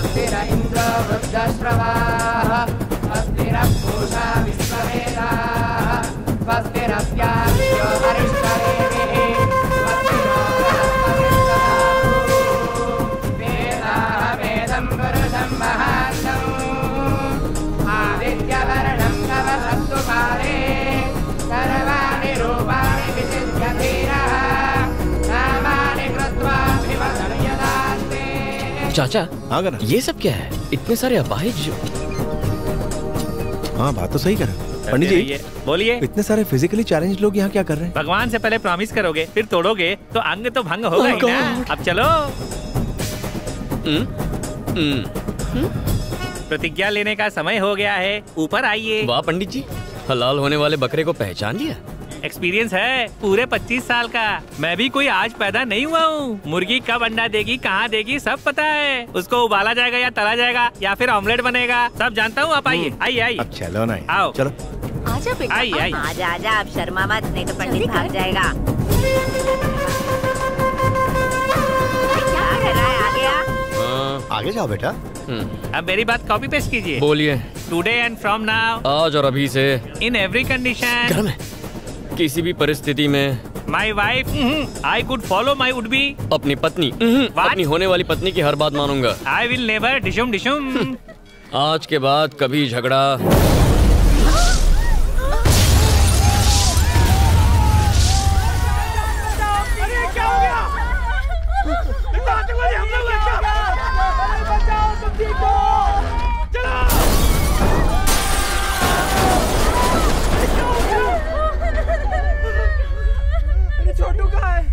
स्वस्तिर इन्द्रो वृद्धश्रवाः स्वस्तिरपूषा विश्ववेदाः स्वस्तिरस्यास्यो हरिष्ठदेविः स्वस्तिनो बृहस्पतिर्दधातु वेदाः वेदं पुरुषं महान्तम् आदित्यवर्णं नवसत्तु पारे सर्वाणि रूपाणि विचिन्त्य धीरः नामानि कृत्वा अभिवदन् यदास्ते। चाचा ये सब क्या है? इतने सारे अपाहिज। हाँ बात तो सही कर पंडित जी। बोलिए। इतने सारे फिजिकली चैलेंज लोग यहाँ क्या कर रहे हैं? भगवान से पहले प्रॉमिस करोगे फिर तोड़ोगे तो अंग तो भंग होगा ही ना। अब चलो। प्रतिज्ञा लेने का समय हो गया है, ऊपर आइए। वाह पंडित जी, हलाल होने वाले बकरे को पहचान लिया। एक्सपीरियंस है पूरे 25 साल का। मैं भी कोई आज पैदा नहीं हुआ हूँ। मुर्गी कब अंडा देगी, कहाँ देगी, सब पता है। उसको उबाला जाएगा या तला जाएगा या फिर ऑमलेट बनेगा, सब जानता हूँ। आप आइए आइए आइए। अब चलो ना, आओ चलो आजा बेटा। आइए आइए। आजा आजा, अब शर्मा मत, नहीं तो पंडित भाग जाएगा। क्या कर रहा है? आ गया? आगे जाओ बेटा। अब मेरी बात कॉपी पेस्ट कीजिए। बोलिए। टुडे एंड फ्रॉम नाउ, आज और अभी से, इन एवरी कंडीशन, किसी भी परिस्थिति में, my wife I could follow my would be, अपनी पत्नी अपनी होने वाली पत्नी की हर बात मानूंगा। आई विल नेवर डिशुम डिशुम। आज के बाद कभी झगड़ा, छोटू कहाँ है?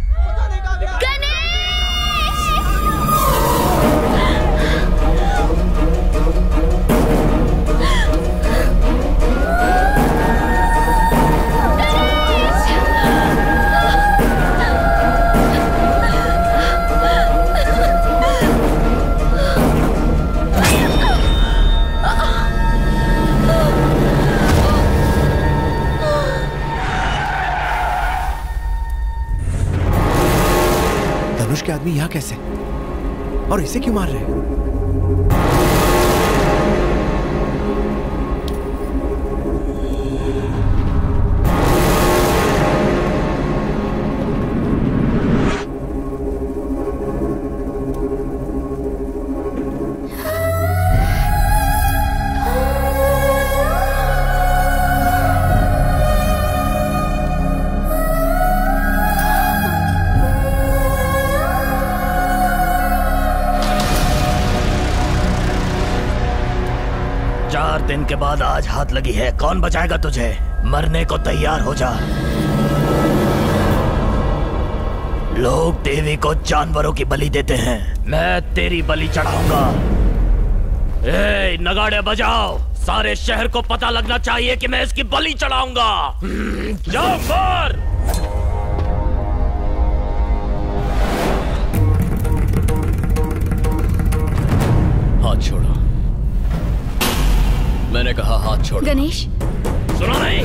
धनुष के आदमी यहाँ कैसे, और इसे क्यों मार रहे हैं? दिन के बाद आज हाथ लगी है, कौन बचाएगा तुझे? मरने को तैयार हो जा। लोग देवी को जानवरों की बलि देते हैं, मैं तेरी बलि चढ़ाऊंगा। ए, नगाड़े बजाओ, सारे शहर को पता लगना चाहिए कि मैं इसकी बलि चढ़ाऊंगा। जाओ मार। हाथ छोड़ो, मैंने कहा हाथ छोड़ो। गणेश, सुनो नहीं?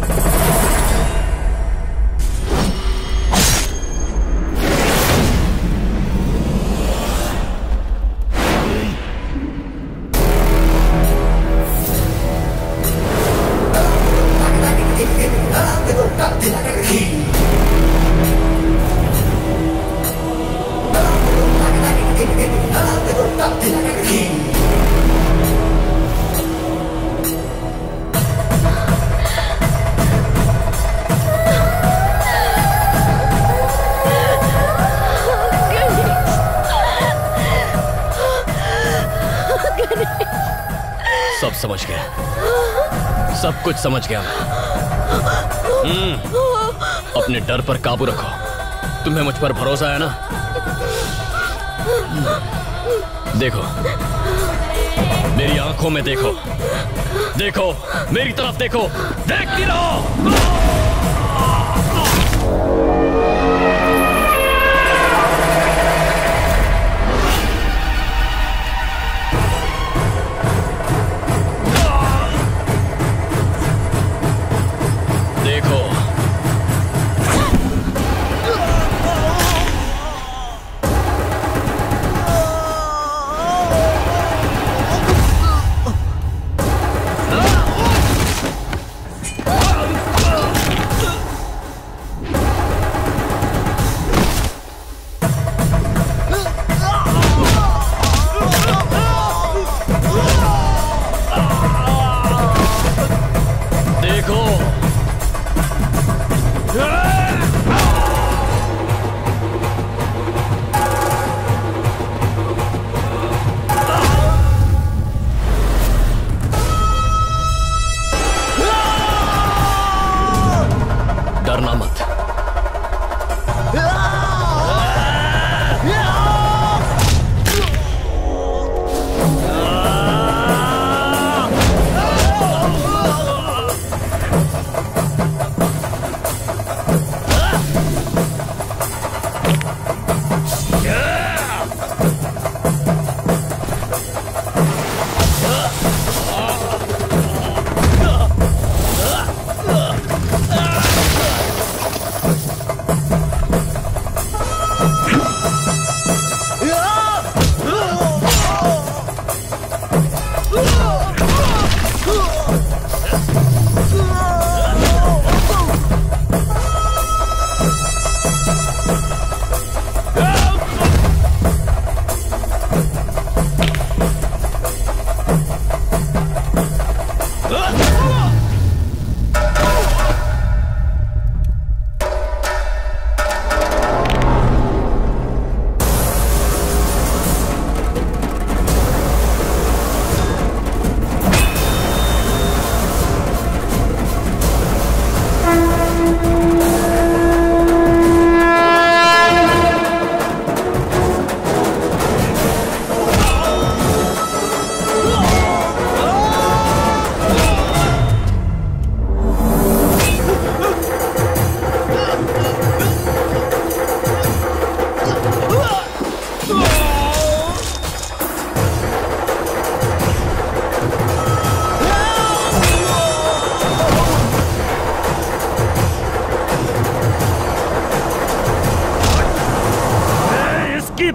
सब समझ गया, सब कुछ समझ गया। अपने डर पर काबू रखो। तुम्हें मुझ पर भरोसा है ना? देखो, मेरी आंखों में देखो, देखो मेरी तरफ देखो, देखती रहो।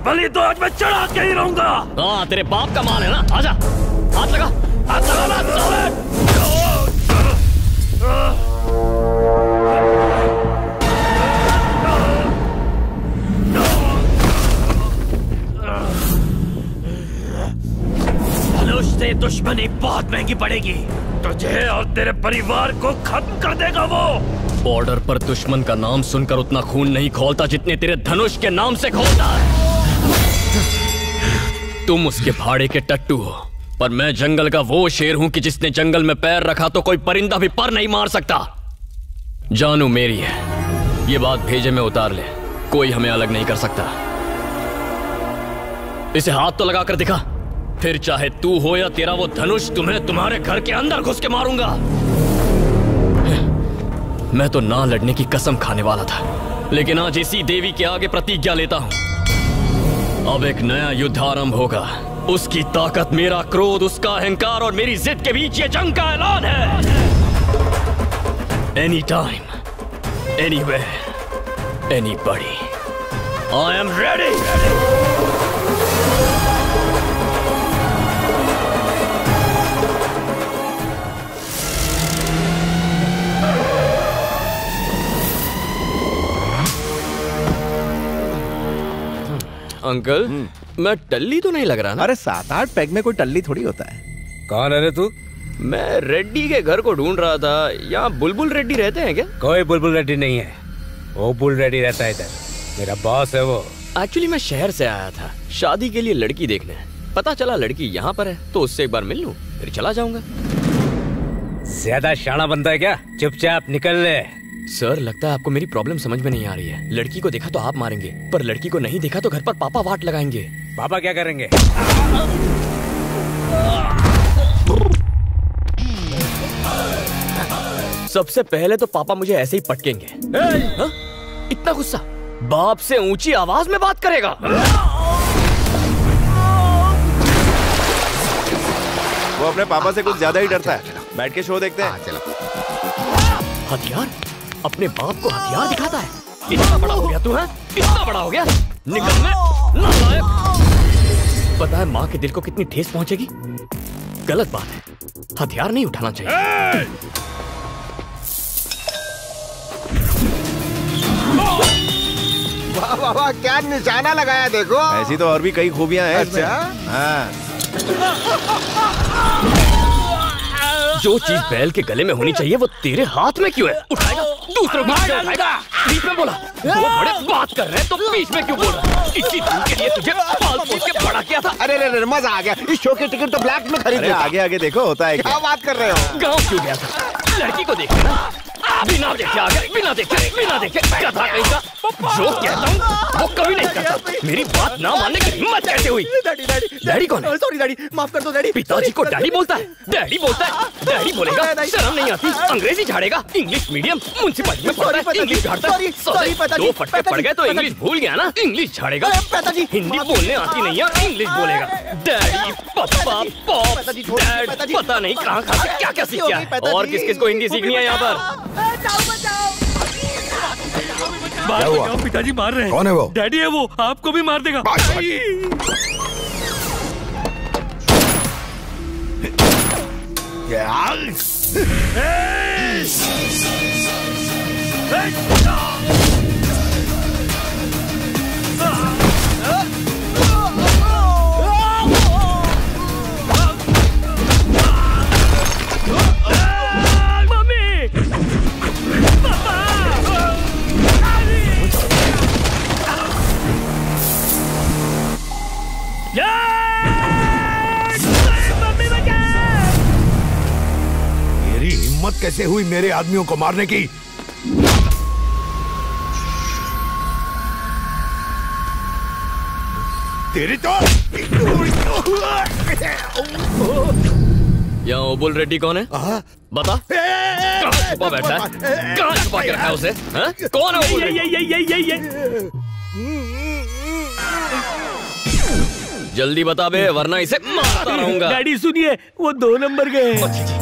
बलि तो आज मैं चढ़ा के ही रहूंगा। हाँ तेरे बाप का माल है ना, आजा हाथ लगा ना साले। धनुष से दुश्मनी बहुत महंगी पड़ेगी, तुझे और तेरे परिवार को खत्म कर देगा वो। बॉर्डर पर दुश्मन का नाम सुनकर उतना खून नहीं खौलता जितने तेरे धनुष के नाम से खौलता है। तुम उसके भाड़े के टट्टू हो, पर मैं जंगल का वो शेर हूं कि जिसने जंगल में पैर रखा तो कोई परिंदा भी पर नहीं मार सकता। जानू मेरी है, ये बात भेजे में उतार ले, कोई हमें अलग नहीं कर सकता। इसे हाथ तो लगा कर दिखा, फिर चाहे तू हो या तेरा वो धनुष, तुम्हें तुम्हारे घर के अंदर घुस के मारूंगा। मैं तो ना लड़ने की कसम खाने वाला था, लेकिन आज इसी देवी के आगे प्रतिज्ञा लेता हूं। अब एक नया युद्ध आरंभ होगा। उसकी ताकत, मेरा क्रोध, उसका अहंकार और मेरी जिद के बीच ये जंग का ऐलान है। Any time, anywhere, anybody, I am ready. Uncle, मैं टल्ली तो नहीं लग रहा ना? अरे 7-8 पैग में कोई टल्ली थोड़ी होता है। कौन है रे तू? मैं रेड्डी के घर को ढूंढ रहा था। यहाँ बुलबुल रेड्डी रहते हैं क्या? कोई बुलबुल रेड्डी नहीं है, वो बुल रेड्डी रहता है इधर, मेरा बॉस है वो। एक्चुअली मैं शहर से आया था शादी के लिए लड़की देखने। पता चला लड़की यहाँ पर है, तो उससे एक बार मिल लूं, फिर चला जाऊंगा। ज्यादा शाना बनता है क्या? चुपचाप निकल ले। सर, लगता है आपको मेरी प्रॉब्लम समझ में नहीं आ रही है। लड़की को देखा तो आप मारेंगे, पर लड़की को नहीं देखा तो घर पर पापा वाट लगाएंगे। पापा क्या करेंगे? सबसे पहले तो पापा मुझे ऐसे ही पटकेंगे। हा? इतना गुस्सा? बाप से ऊंची आवाज में बात करेगा? वो अपने पापा से कुछ ज्यादा ही डरता है। बैठ के शो देखते हैं। हथियार? अपने बाप को हथियार दिखाता है? इतना बड़ा हो गया तू है? इतना बड़ा हो गया? निकल में नालायक। पता है माँ के दिल को कितनी ठेस पहुंचेगी? गलत बात है, हथियार नहीं उठाना चाहिए। वाह वाह वाह, क्या निशाना लगाया देखो। ऐसी तो और भी कई खूबियां हैं। अच्छा? हाँ। जो चीज बैल के गले में होनी चाहिए वो तेरे हाथ में क्यों है? उठाएगा, दूसरों को उठाएगा। बीच में बोला, वो बड़े बात कर रहे हैं तो बीच में क्यों बोल रहा? इसी दिन के लिए तुझे पाल पोस के बड़ा किया था। अरे मजा आ गया। इस शो की टिकट तो ब्लैक में खरीद। आगे आगे देखो होता है क्या बात कर रहे हो? गाँव क्यों गया था? लड़की को देखना ना, बिना देखे आ गया, बिना देखे गधा कहीं का। जो कहता हूँ वो कभी नहीं करता। मेरी बात ना मानने की हिम्मत कैसे हुई? डैडी कौन है? सॉरी डैडी, माफ कर दो डैडी। पिताजी को डैडी बोलता है? डैडी बोलता है? डैडी बोलेगा? शर्म नहीं आती? अंग्रेजी झाड़ेगा? इंग्लिश मीडियम म्युनिसिपैलिटी में पढ़ता है, इंग्लिश झाड़ता है। दो फटके पड़ गए तो इंग्लिश भूल गया ना? इंग्लिश झाड़ेगा। हिंदी बोलने आती नहीं है, इंग्लिश बोलेगा। डैडी, पापा, पॉप, डैड, पता नहीं कहाँ से क्या क्या सीख गया। और किस किस को हिंदी सीखनी है यहाँ पर? पिताजी मार रहे हैं। कौन है वो? डैडी है वो, आपको भी मार देगा। मेरी हिम्मत कैसे हुई मेरे आदमियों को मारने की? तेरी तो यहाँ ओबुल रेड्डी कौन है? बता। कहाँ छुपा बैठा है? कहाँ छुपा के रखा है उसे? हाँ? कौन है ओबुल रेड्डी? जल्दी बता बे, वरना इसे मारता रहूंगा। डैडी सुनिए, वो 2 नंबर गए।